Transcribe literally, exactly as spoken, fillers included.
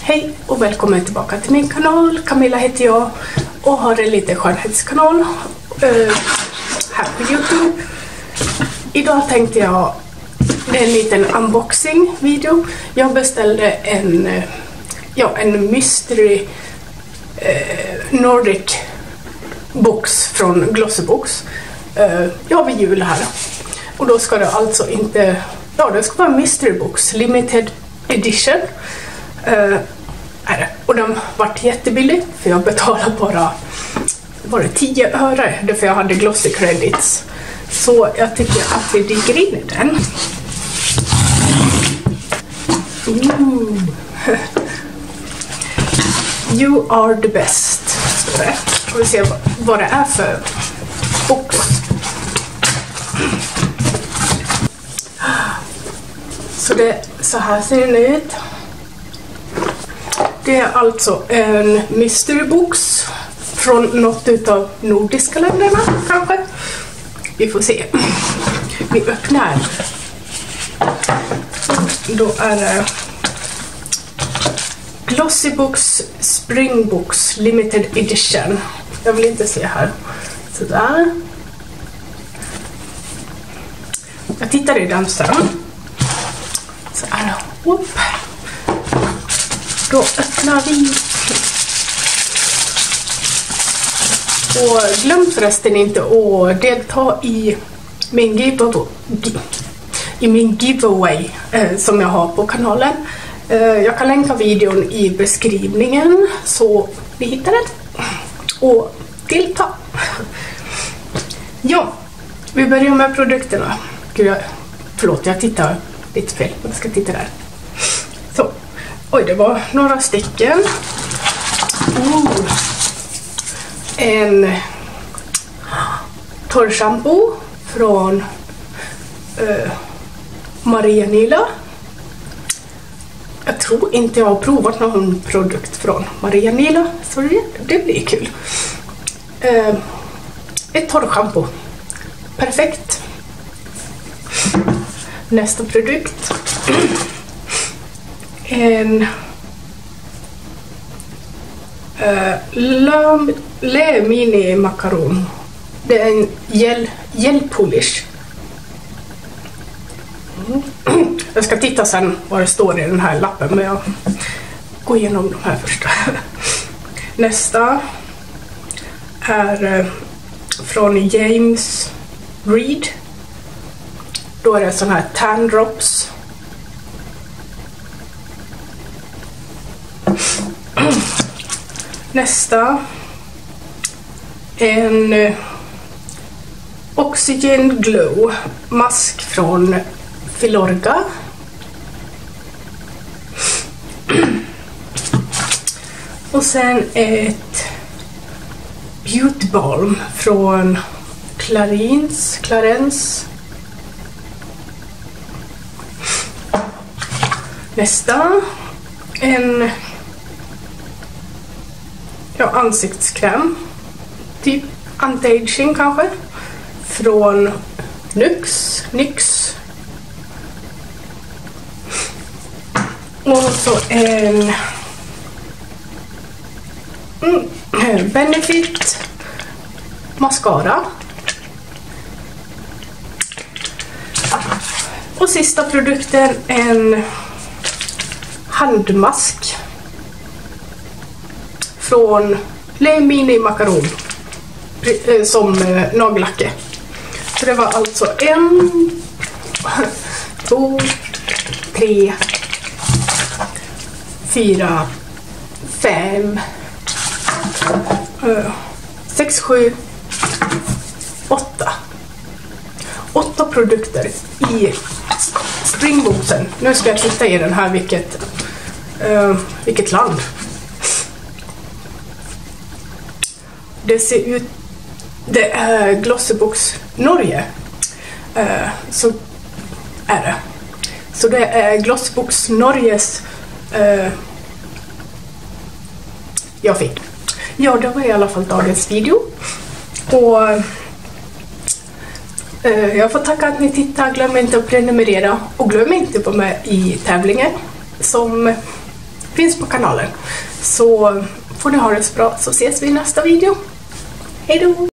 Hej och välkommen tillbaka till min kanal. Camilla heter jag och har en liten skönhetskanal uh, här på YouTube. Idag tänkte jag en liten unboxing video. Jag beställde en, uh, ja, en mystery uh, Nordic box från Glossybox. Uh, jag vid jul här. Och då ska det alltså inte, ja det ska vara mystery box, limited edition. Uh, är det. Och den vart jättebillig för jag betalade bara var det tio öre därför jag hade glossy credits. Så jag tycker att vi dyker in i den. Ooh. You are the best, står det. Får vi se vad det är för box. Så det, så här ser den ut. Det är alltså en mystery box från något utav nordiska länderna kanske. Vi får se. Vi öppnar. Då är det Glossybox Springbox Limited Edition. Jag vill inte se här. Sådär. Jag tittar i den sen. Så här. Upp. Då öppnar vi. Och glöm förresten inte att delta i min giveaway, i min giveaway eh, som jag har på kanalen. Eh, jag kan länka videon i beskrivningen så ni hittar den. Och delta. Ja, vi börjar med produkterna. Gud, jag, förlåt, jag tittar lite fel. Jag ska titta där. Så. Oj, det var några stycken. Oh. En torrshampoo från uh, Maria Nila. Jag tror inte jag har provat någon produkt från Maria Nila, så det, det blir kul. Uh, ett torrshampoo. Perfekt. Nästa produkt. En uh, Le, Le Mini Makaron. Det är en gel, gel polish. Mm. Jag ska titta sen vad det står i den här lappen, men jag går igenom de här första. Nästa är uh, från James Reed. Då är det sån här tan drops. Nästa en uh, Oxygen Glow mask från Filorga. Och sen ett Beauty Balm från Clarins, Clarence. Nästa en ja, ansiktskräm, typ anti-aging kanske, från Nux, Nyx. Och så en mm, Benefit mascara. Och sista produkten en handmask från Le Mini Makaron som nagellacke. Så det var alltså en, två, tre, fyra, fem, sex, sju, åtta. Åtta produkter i springboxen. Nu ska jag titta i den här vilket, uh, vilket land. Det ser ut, det är Glossybox Norge. Uh, så är det. Så det är Glossybox Norges uh, jag fick. Ja, det var i alla fall dagens video. Och uh, jag får tacka att ni tittar. Glöm inte att prenumerera. Och glöm inte att vara med i tävlingen som finns på kanalen. Så får ni ha det så bra, så ses vi i nästa video. Hej då!